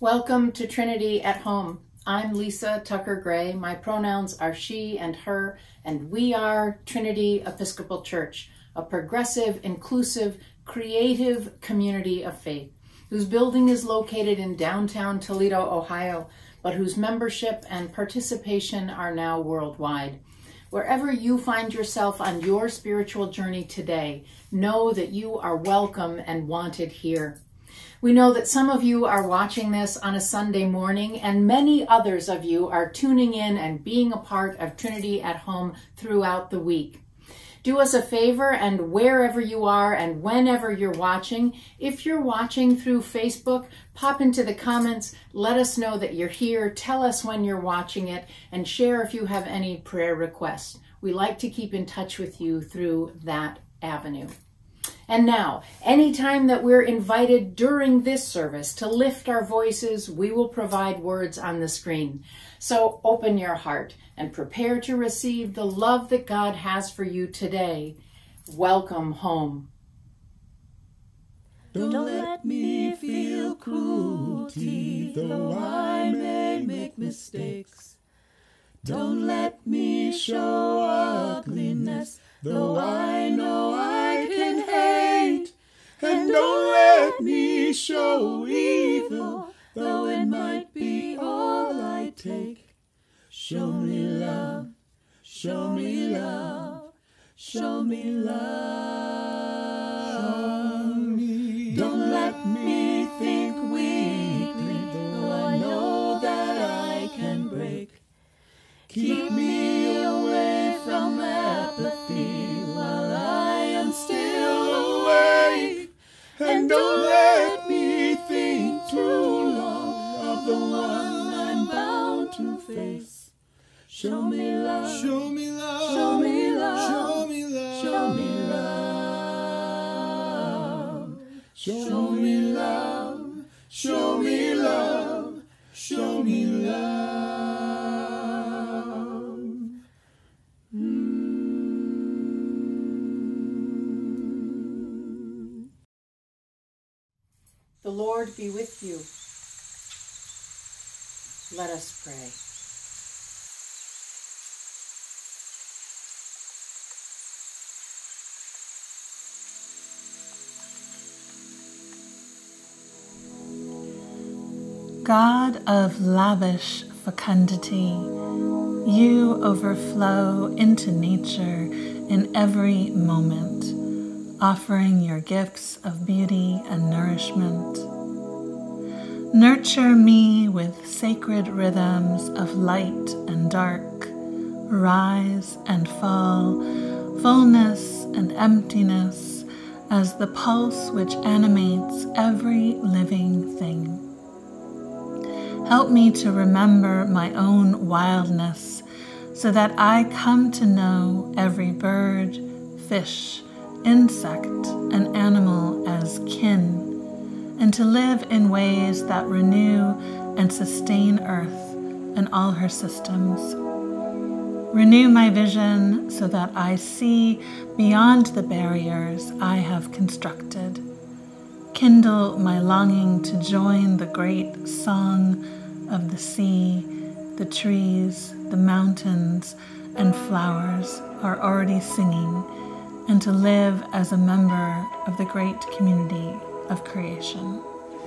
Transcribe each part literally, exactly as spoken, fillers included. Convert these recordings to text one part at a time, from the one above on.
Welcome to Trinity at Home. I'm Lisa Tucker Gray. My pronouns are she and her, and we are Trinity Episcopal Church, a progressive, inclusive, creative community of faith, whose building is located in downtown Toledo, Ohio, but whose membership and participation are now worldwide. Wherever you find yourself on your spiritual journey today, know that you are welcome and wanted here. We know that some of you are watching this on a Sunday morning, and many others of you are tuning in and being a part of Trinity at Home throughout the week. Do us a favor, and wherever you are and whenever you're watching, if you're watching through Facebook, pop into the comments, let us know that you're here, tell us when you're watching it, and share if you have any prayer requests. We like to keep in touch with you through that avenue. And now, anytime that we're invited during this service to lift our voices, we will provide words on the screen. So open your heart and prepare to receive the love that God has for you today. Welcome home. Don't let me feel cruelty, though I may make mistakes. Don't let me show ugliness, though I know I can hate. And don't let me show evil, though it might be all I take. Show me love, show me love, show me love. Show me don't let me think weakly, though I know that I can break. Keep me away from apathy while I am still awake. And don't let me think too long of the one I'm bound to face. Show me love, show me love, show me love, show me love, show me love, show me love, show me love, show me love. The Lord be with you. Let us pray. God of lavish fecundity, you overflow into nature in every moment, offering your gifts of beauty and nourishment. Nurture me with sacred rhythms of light and dark, rise and fall, fullness and emptiness, as the pulse which animates every living thing. Help me to remember my own wildness, so that I come to know every bird, fish, insect, and animal as kin, and to live in ways that renew and sustain Earth and all her systems. Renew my vision so that I see beyond the barriers I have constructed. Kindle my longing to join the great song of the sea, the trees, the mountains, and flowers are already singing, and to live as a member of the great community of creation.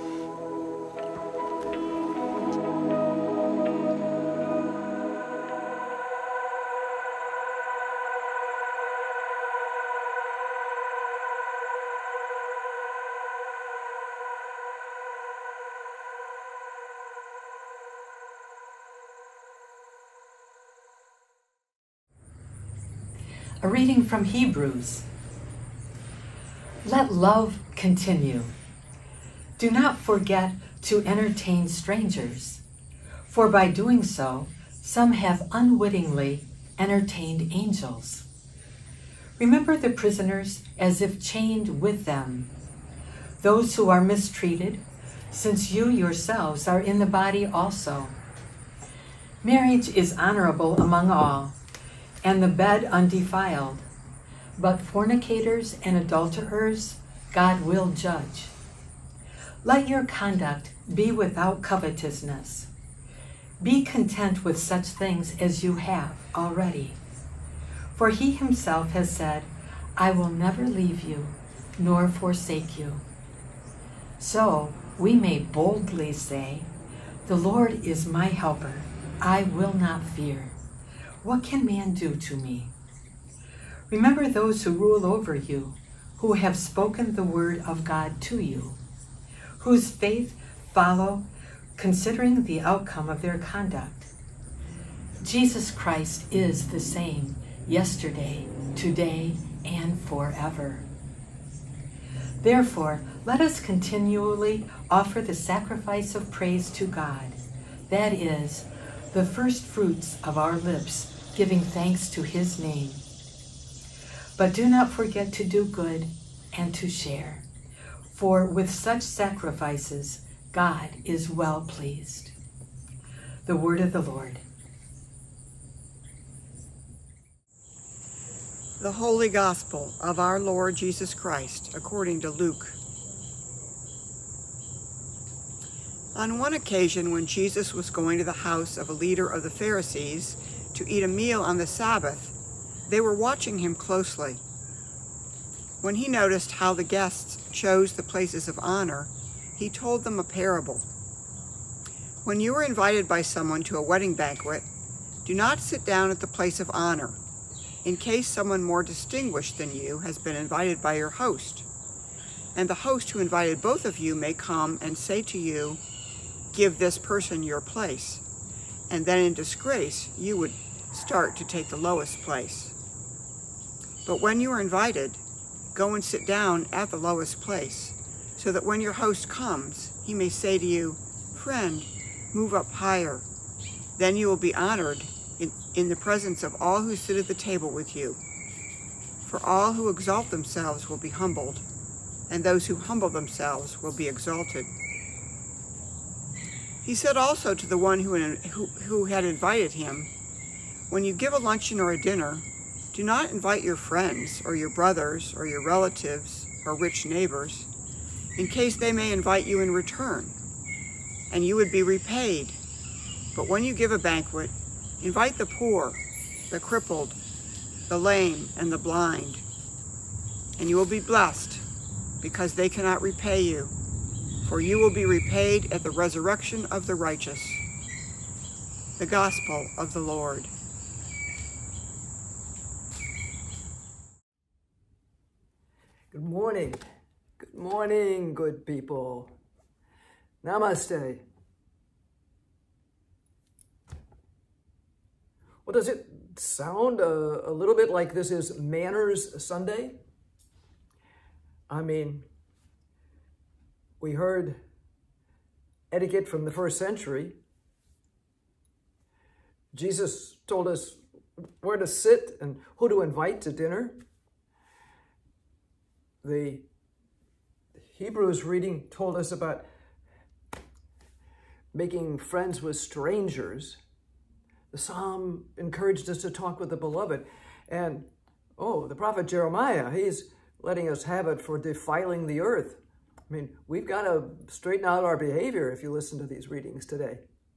A reading from Hebrews. Let love continue. Do not forget to entertain strangers, for by doing so, some have unwittingly entertained angels. Remember the prisoners as if chained with them, those who are mistreated, since you yourselves are in the body also. Marriage is honorable among all, and the bed undefiled, but fornicators and adulterers God will judge. Let your conduct Be without covetousness. Be content with such things as you have already. For he himself has said, I will never leave you, nor forsake you. So we may boldly say, the Lord is my helper. I will not fear. What can man do to me? Remember those who rule over you, who have spoken the word of God to you, whose faith follow, considering the outcome of their conduct. Jesus Christ is the same yesterday, today, and forever. Therefore, let us continually offer the sacrifice of praise to God, that is, the first fruits of our lips, giving thanks to his name. But do not forget to do good and to share, for with such sacrifices, God is well pleased. The word of the Lord. The Holy Gospel of our Lord Jesus Christ, according to Luke. On one occasion, when Jesus was going to the house of a leader of the Pharisees to eat a meal on the Sabbath, they were watching him closely. When he noticed how the guests chose the places of honor, he told them a parable. When you are invited by someone to a wedding banquet, do not sit down at the place of honor, in case someone more distinguished than you has been invited by your host. And the host who invited both of you may come and say to you, give this person your place. And then in disgrace, you would start to take the lowest place. But when you are invited, go and sit down at the lowest place, so that when your host comes, he may say to you, friend, move up higher. Then you will be honored in, in the presence of all who sit at the table with you. For all who exalt themselves will be humbled, and those who humble themselves will be exalted. He said also to the one who, who, who had invited him, when you give a luncheon or a dinner, do not invite your friends or your brothers or your relatives or rich neighbors, in case they may invite you in return, and you would be repaid. But when you give a banquet, invite the poor, the crippled, the lame, and the blind, and you will be blessed, because they cannot repay you, for you will be repaid at the resurrection of the righteous. The Gospel of the Lord. Good morning. Good morning, good people. Namaste. Well, does it sound a, a little bit like this is Manners Sunday? I mean, we heard etiquette from the first century. Jesus told us where to sit and who to invite to dinner. The Hebrews reading told us about making friends with strangers. The Psalm encouraged us to talk with the beloved. And, oh, the prophet Jeremiah, he's letting us have it for defiling the earth. I mean, we've got to straighten out our behavior if you listen to these readings today.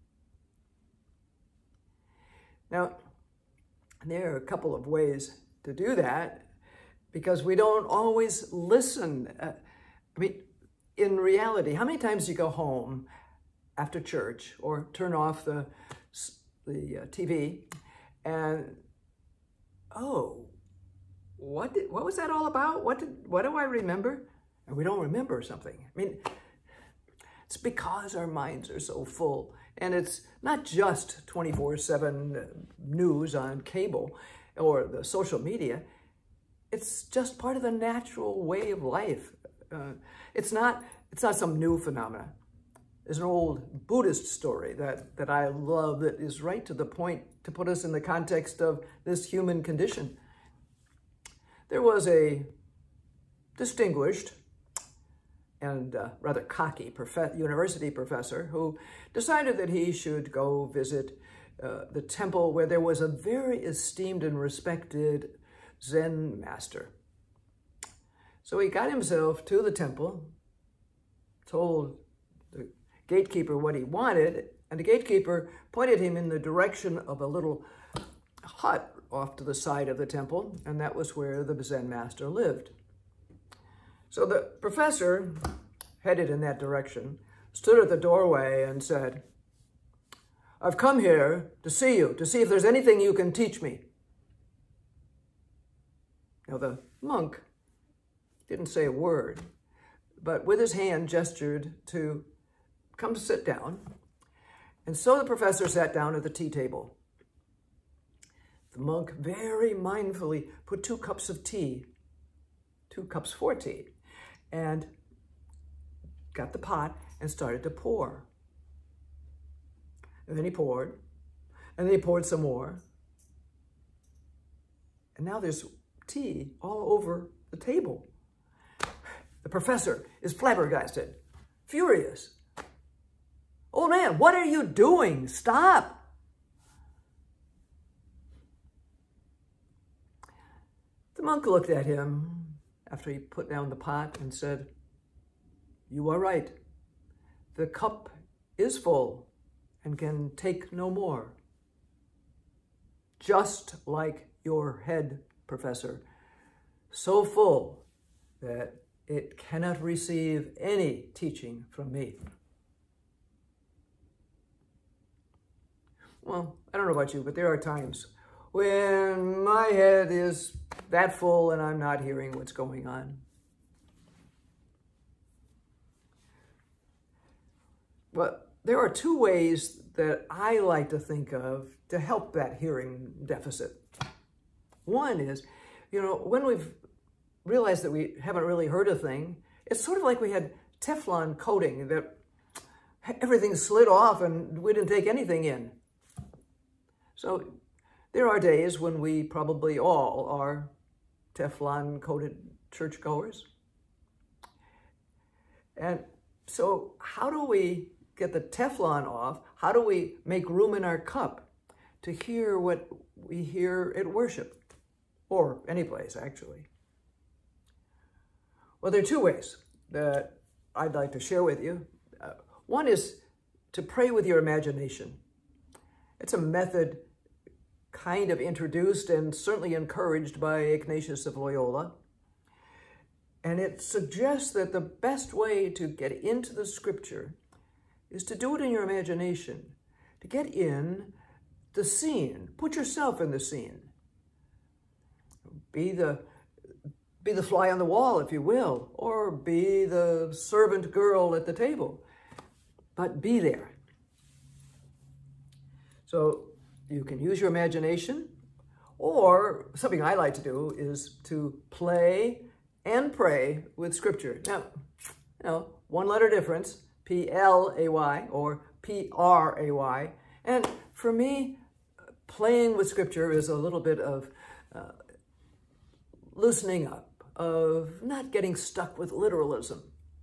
Now, there are a couple of ways to do that, because we don't always listen. Uh, I mean, in reality, how many times do you go home after church or turn off the, the uh, T V and, oh, what did, what was that all about? What did, what do I remember? And we don't remember something. I mean, it's because our minds are so full. And it's not just twenty-four seven news on cable or the social media. It's just part of the natural way of life. Uh, it's not, it's not some new phenomenon. There's an old Buddhist story that, that I love that is right to the point to put us in the context of this human condition. There was a distinguished and uh, rather cocky prof- university professor who decided that he should go visit uh, the temple where there was a very esteemed and respected Zen master. So he got himself to the temple, told the gatekeeper what he wanted, and the gatekeeper pointed him in the direction of a little hut off to the side of the temple, and that was where the Zen master lived. So the professor, headed in that direction, stood at the doorway and said, "I've come here to see you, to see if there's anything you can teach me." Now the monk didn't say a word, but with his hand gestured to come to sit down. And so the professor sat down at the tea table. The monk very mindfully put two cups of tea, two cups for tea, and got the pot and started to pour. And then he poured, and then he poured some more. And now there's tea all over the table. The professor is flabbergasted, furious. "Old man, what are you doing? Stop!" The monk looked at him after he put down the pot and said, "You are right. The cup is full and can take no more. Just like your head, Professor, so full that it cannot receive any teaching from me." Well, I don't know about you, but there are times when my head is that full and I'm not hearing what's going on. But there are two ways that I like to think of to help that hearing deficit. One is, you know, when we've realized that we haven't really heard a thing, it's sort of like we had Teflon coating that everything slid off and we didn't take anything in. So there are days when we probably all are Teflon-coated churchgoers. And so how do we get the Teflon off? How do we make room in our cup to hear what we hear at worship? Or any place, actually. Well, there are two ways that I'd like to share with you. Uh, one is to pray with your imagination. It's a method kind of introduced and certainly encouraged by Ignatius of Loyola. And it suggests that the best way to get into the scripture is to do it in your imagination, to get in the scene, put yourself in the scene. Be the, be the fly on the wall, if you will, or be the servant girl at the table, but be there. So you can use your imagination, or something I like to do is to play and pray with scripture. Now, you know, one letter difference, P L A Y or P R A Y. And for me, playing with scripture is a little bit of uh, loosening up, of not getting stuck with literalism.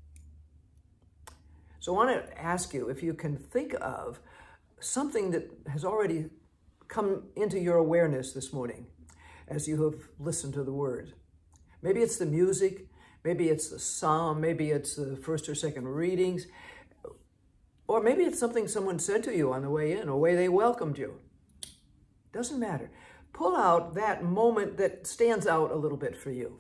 So I want to ask you if you can think of something that has already come into your awareness this morning as you have listened to the word. Maybe it's the music, maybe it's the psalm, maybe it's the first or second readings, or maybe it's something someone said to you on the way in, or way they welcomed you. Doesn't matter. Pull out that moment that stands out a little bit for you.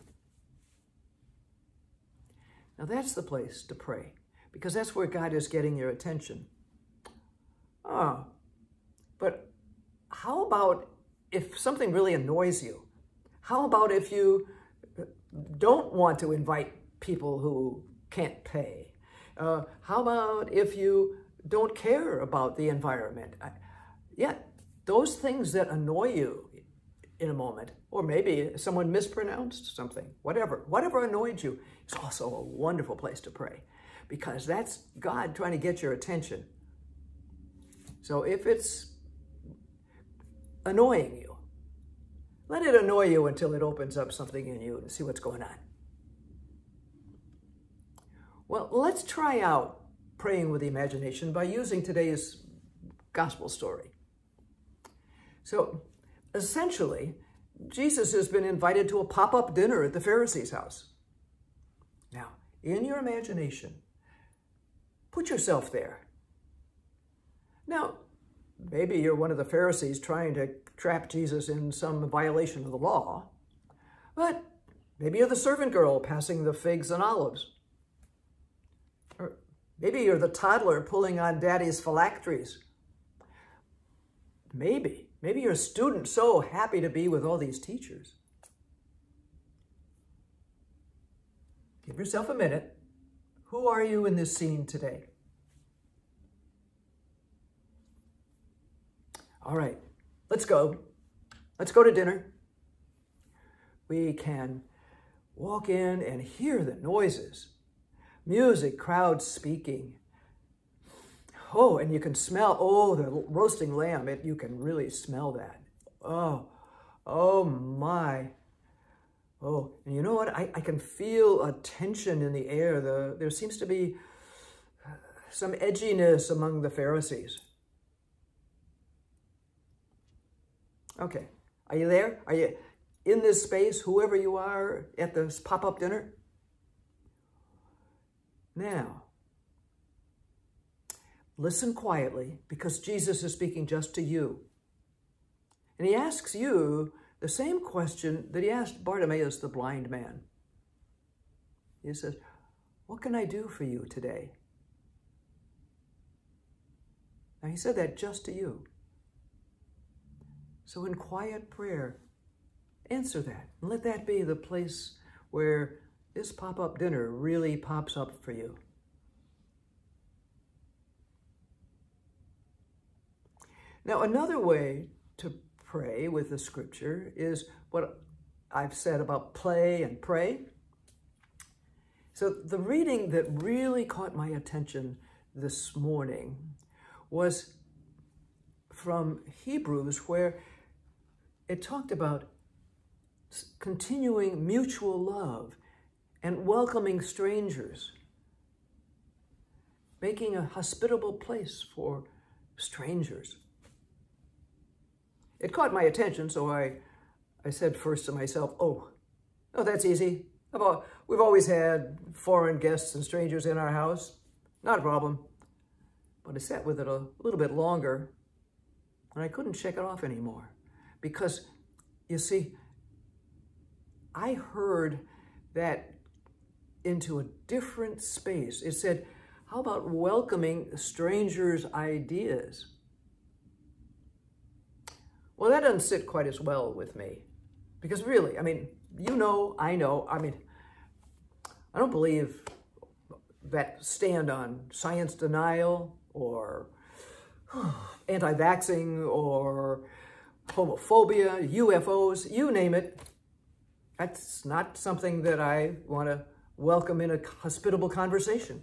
Now that's the place to pray, because that's where God is getting your attention. Ah, but how about if something really annoys you? How about if you don't want to invite people who can't pay? Uh, how about if you don't care about the environment? I, yeah, those things that annoy you in a moment, or maybe someone mispronounced something, whatever, whatever annoyed you, is also a wonderful place to pray, because that's God trying to get your attention. So if it's annoying you, let it annoy you until it opens up something in you and see what's going on. Well, let's try out praying with the imagination by using today's gospel story. So essentially, Jesus has been invited to a pop-up dinner at the Pharisees' house. Now, in your imagination, put yourself there. Now, maybe you're one of the Pharisees trying to trap Jesus in some violation of the law, but maybe you're the servant girl passing the figs and olives. Or maybe you're the toddler pulling on daddy's phylacteries. Maybe, maybe you're a student so happy to be with all these teachers. Give yourself a minute. Who are you in this scene today? All right, let's go. Let's go to dinner. We can walk in and hear the noises. Music, crowds speaking. Oh, and you can smell, oh, the roasting lamb. It, you can really smell that. Oh, oh my. Oh, and you know what? I, I can feel a tension in the air. The, there seems to be some edginess among the Pharisees. Okay, are you there? Are you in this space, whoever you are, at this pop-up dinner? Now, listen quietly, because Jesus is speaking just to you. And he asks you the same question that he asked Bartimaeus, the blind man. He says, what can I do for you today? Now, he said that just to you. So in quiet prayer, answer that. And let that be the place where this pop-up dinner really pops up for you. Now, another way to pray with the scripture is what I've said about play and pray. So the reading that really caught my attention this morning was from Hebrews, where it talked about continuing mutual love and welcoming strangers, making a hospitable place for strangers. It caught my attention, so I, I said first to myself, oh, oh, that's easy. We've always had foreign guests and strangers in our house. Not a problem. But I sat with it a little bit longer, and I couldn't check it off anymore. Because, you see, I heard that into a different space. It said, how about welcoming strangers' ideas? Well, that doesn't sit quite as well with me. Because really, I mean, you know, I know, I mean, I don't believe that stand on science denial or anti-vaxxing or homophobia, U F Os, you name it. That's not something that I want to welcome in a hospitable conversation.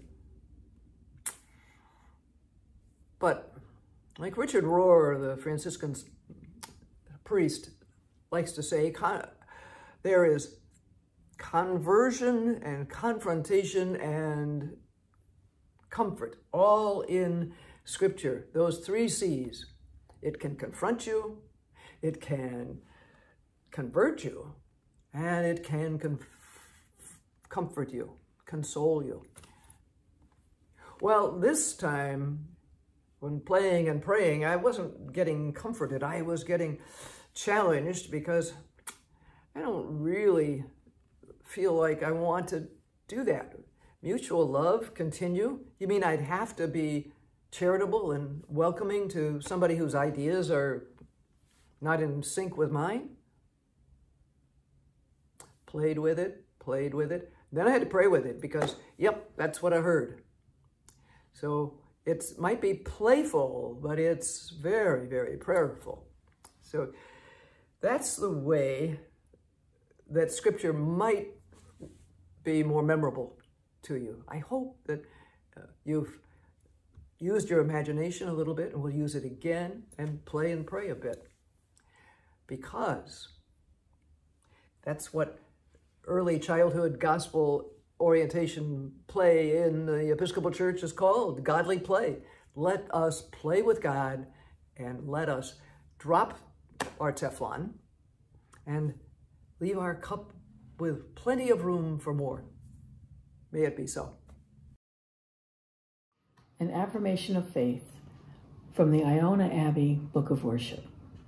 But like Richard Rohr, the Franciscan priest, likes to say, there is conversion and confrontation and comfort all in Scripture. Those three C's. It can confront you, it can convert you, and it can com comfort you, console you. Well, this time, when playing and praying, I wasn't getting comforted. I was getting challenged because I don't really feel like I want to do that. Mutual love, continue. You mean I'd have to be charitable and welcoming to somebody whose ideas are not in sync with mine? Played with it, played with it. Then I had to pray with it because, yep, that's what I heard. So it might be playful, but it's very, very prayerful. So that's the way that Scripture might be more memorable to you. I hope that uh, you've used your imagination a little bit, and we'll use it again and play and pray a bit. Because that's what early childhood gospel orientation play in the Episcopal Church is called, godly play. Let us play with God and let us drop our Teflon and leave our cup with plenty of room for more. May it be so. An affirmation of faith. from the Iona Abbey Book of Worship.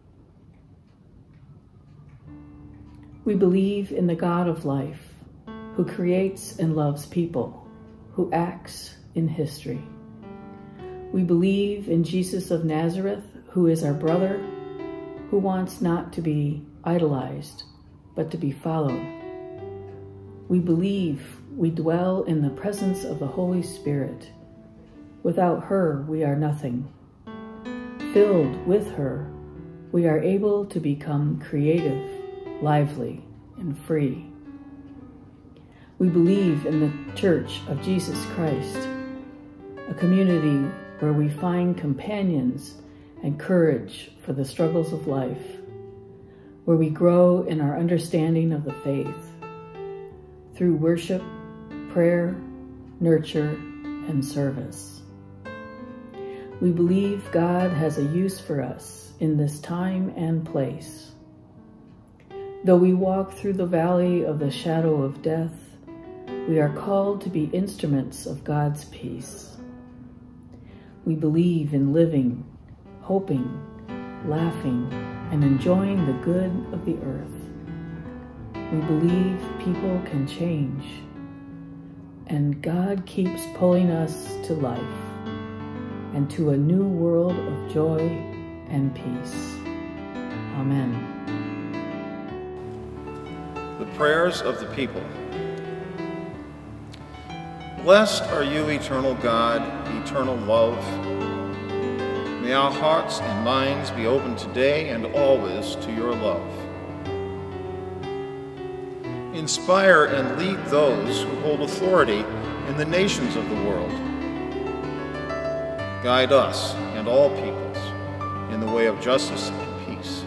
We believe in the God of life, who creates and loves people, who acts in history. We believe in Jesus of Nazareth, who is our brother, who wants not to be idolized, but to be followed. We believe we dwell in the presence of the Holy Spirit. Without her, we are nothing. Filled with her, we are able to become creative, lively, and free. We believe in the Church of Jesus Christ, a community where we find companions and courage for the struggles of life, where we grow in our understanding of the faith through worship, prayer, nurture, and service. We believe God has a use for us in this time and place. Though we walk through the valley of the shadow of death, we are called to be instruments of God's peace. We believe in living, hoping, laughing, and enjoying the good of the earth. We believe people can change, and God keeps pulling us to life and to a new world of joy and peace. Amen. The prayers of the people. Blessed are you, eternal God, eternal love. May our hearts and minds be open today and always to your love. Inspire and lead those who hold authority in the nations of the world. Guide us and all peoples in the way of justice and peace.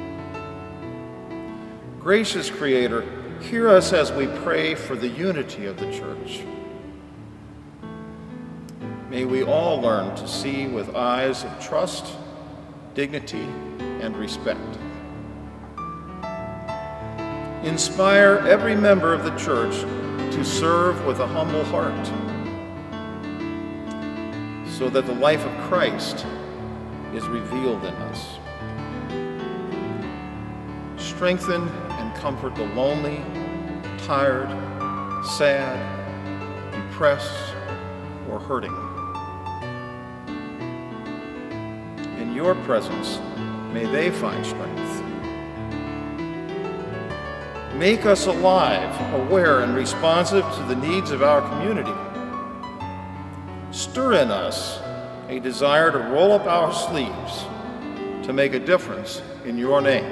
Gracious Creator, hear us as we pray for the unity of the Church. May we all learn to see with eyes of trust, dignity, and respect. Inspire every member of the Church to serve with a humble heart, so that the life of Christ is revealed in us. Strengthen and comfort the lonely, tired, sad, depressed, or hurting. In your presence, may they find strength. Make us alive, aware, and responsive to the needs of our community. Stir in us a desire to roll up our sleeves to make a difference in your name.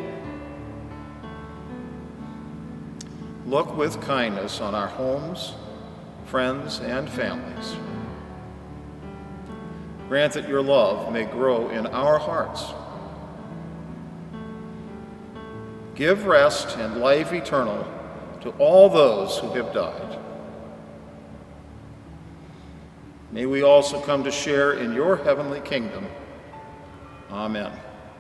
Look with kindness on our homes, friends, and families. Grant that your love may grow in our hearts. Give rest and life eternal to all those who have died. May we also come to share in your heavenly kingdom. Amen.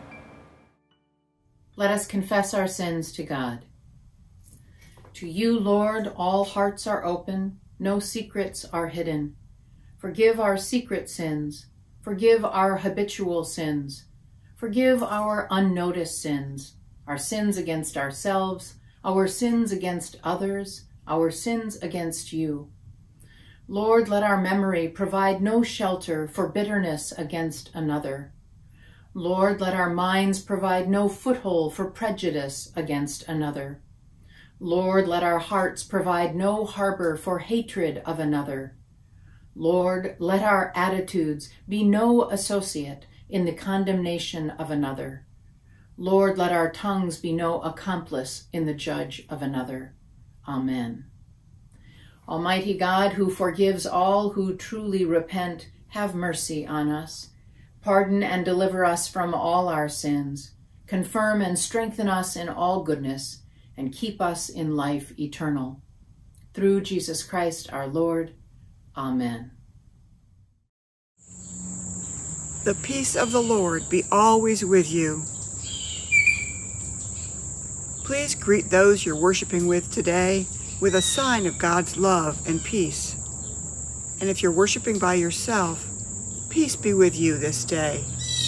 Let us confess our sins to God. To you, Lord, all hearts are open, no secrets are hidden. Forgive our secret sins. Forgive our habitual sins. Forgive our unnoticed sins, our sins against ourselves, our sins against others, our sins against you. Lord, let our memory provide no shelter for bitterness against another. Lord, let our minds provide no foothold for prejudice against another. Lord, let our hearts provide no harbor for hatred of another. Lord, let our attitudes be no associate in the condemnation of another. Lord, let our tongues be no accomplice in the judge of another. Amen. Almighty God, who forgives all who truly repent, have mercy on us. Pardon and deliver us from all our sins. Confirm and strengthen us in all goodness, and keep us in life eternal. Through Jesus Christ our Lord. Amen. The peace of the Lord be always with you. Please greet those you're worshiping with today with a sign of God's love and peace. And if you're worshiping by yourself, Peace be with you this day.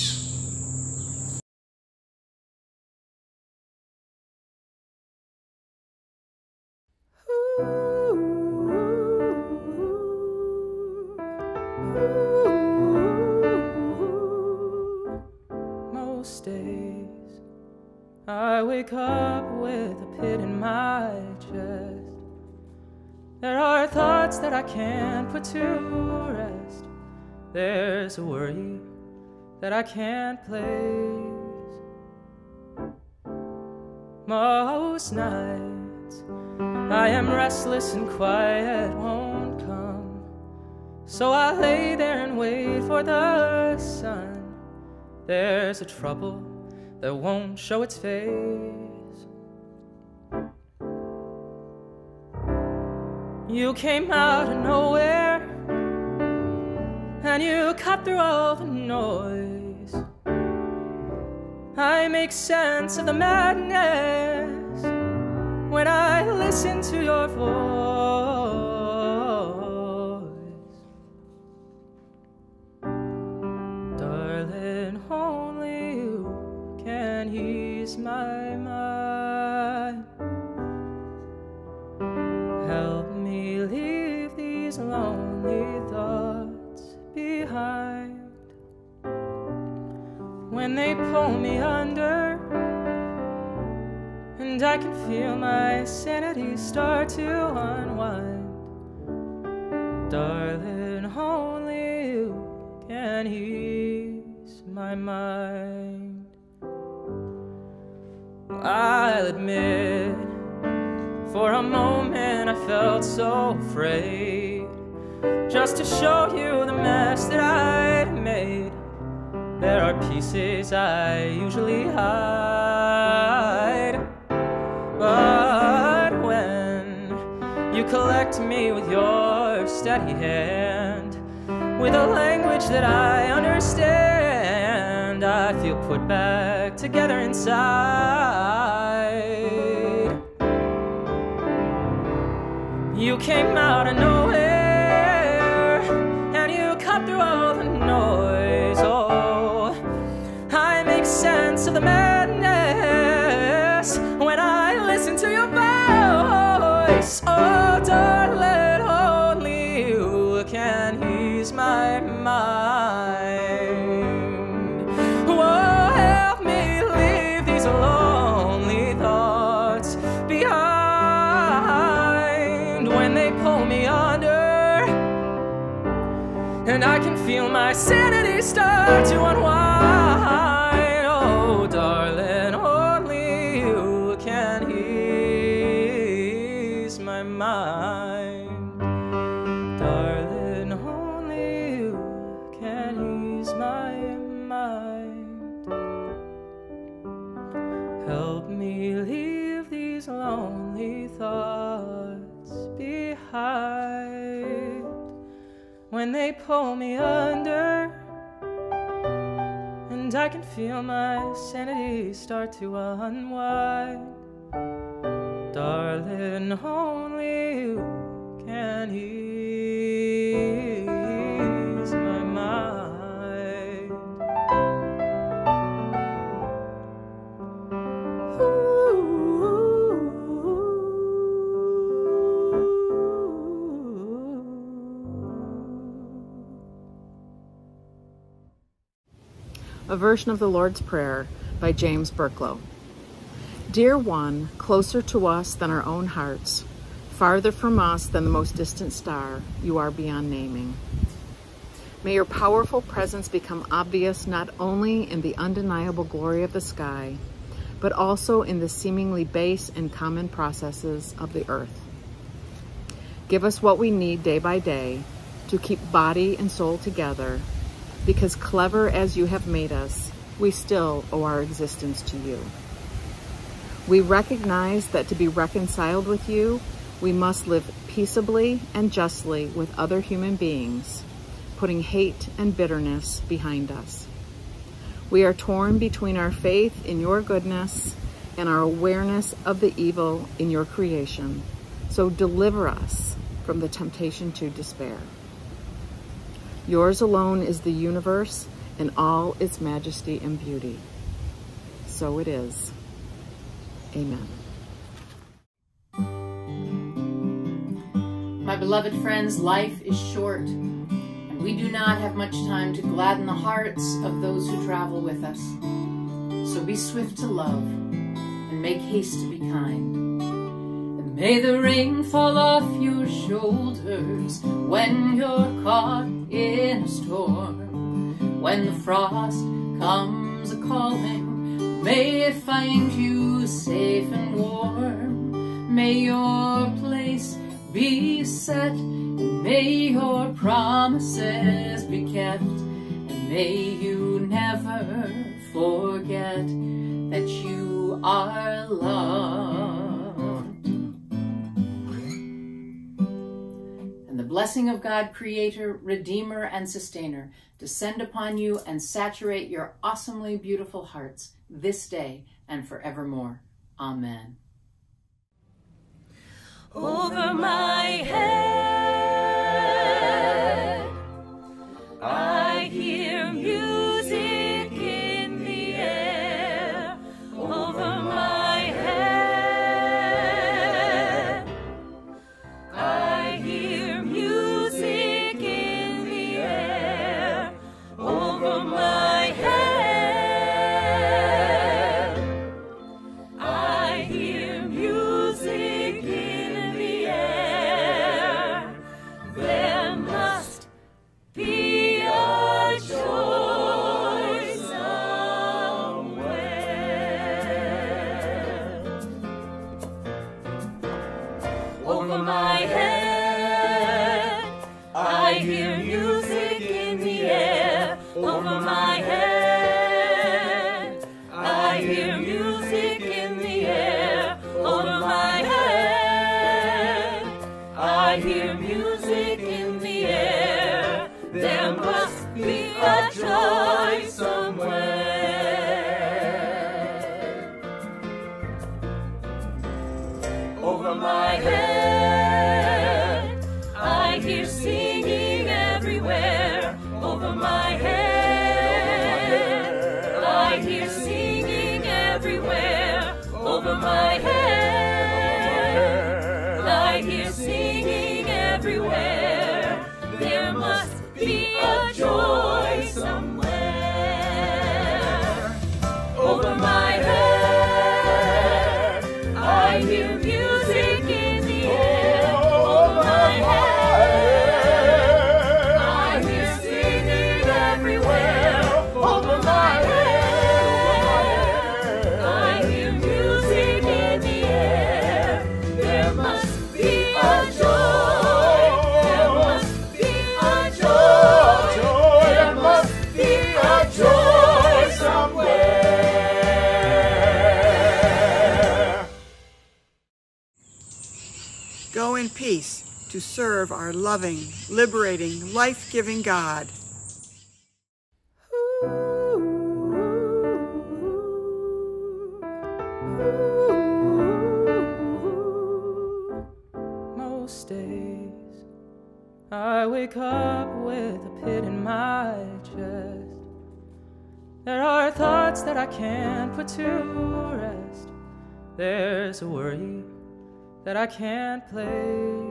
Most days I wake up with a pit in my chest. There are thoughts that I can't put to rest. There's a worry that I can't place. Most nights I am restless and quiet won't come. So I lay there and wait for the sun. There's a trouble that won't show its face. You came out of nowhere and you cut through all the noise. I make sense of the madness when I listen to your voice. Darling, only you can ease my mind. Help me leave these lonely thoughts behind. When they pull me under and I can feel my sanity start to unwind. Darling, only you can ease my mind. I'll admit, for a moment I felt so afraid, just to show you the mess that I'd made. There are pieces I usually hide, but when you collect me with your steady hand, with a language that I understand, I feel put back together inside. You came out of nowhere and you cut through all the noise. Oh, I make sense of the madness when I listen to your voice. Oh, darling, only you can ease my mind. Oh, help me leave these lonely thoughts behind. When they pull me under and I can feel my sanity start to unwind. Oh, darling, only you can ease my mind. Darling, only you can ease my mind. Help me leave these lonely thoughts behind. When they pull me under and I can feel my sanity start to unwind. Darling, only you can ease my mind. A version of the Lord's Prayer by James Burklow. Dear one, closer to us than our own hearts, farther from us than the most distant star, you are beyond naming. May your powerful presence become obvious not only in the undeniable glory of the sky, but also in the seemingly base and common processes of the earth. Give us what we need day by day to keep body and soul together, because clever as you have made us, we still owe our existence to you. We recognize that to be reconciled with you, we must live peaceably and justly with other human beings, putting hate and bitterness behind us. We are torn between our faith in your goodness and our awareness of the evil in your creation, so deliver us from the temptation to despair. Yours alone is the universe in all its majesty and beauty. So it is. Amen. My beloved friends, life is short, and we do not have much time to gladden the hearts of those who travel with us. So be swift to love, and make haste to be kind. And may the rain fall off your shoulders when you're caught in a storm. When the frost comes a-calling, may it find you safe and warm. May your place be set, and may your promises be kept, and may you never forget that you are loved. And the blessing of God, Creator, Redeemer, and Sustainer, descend upon you and saturate your awesomely beautiful hearts this day and forevermore. Amen. Over my head, I hear music in the air. Over my head, I hear music in the air. Over my head, I hear music in the air. There must be a joy somewhere. Over my head, I hear music in the air. Over my head, I hear music in the air. Over my head, I hear music in the air. There must be a joy somewhere. Over my head, I hear singing everywhere. Over my head, I hear singing everywhere. Over my head, I hear singing everywhere. There must be a joy somewhere. Over my head, I hear music in the air. Over my head, I hear singing everywhere. Over my head, I hear music in the air. There must be a joy. There must be a joy. There must be a joy somewhere. Go in peace to serve our loving, liberating, life-giving God. Most days I wake up with a pit in my chest. There are thoughts that I can't put to rest. There's a worry that I can't place.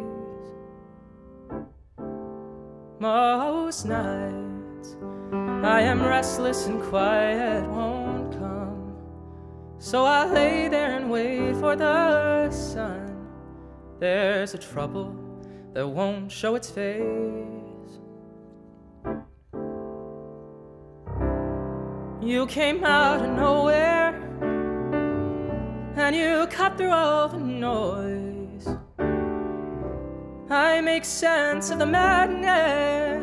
Most nights I am restless and quiet won't come. So I lay there and wait for the sun. There's a trouble that won't show its face. You came out of nowhere and you cut through all the noise. I make sense of the madness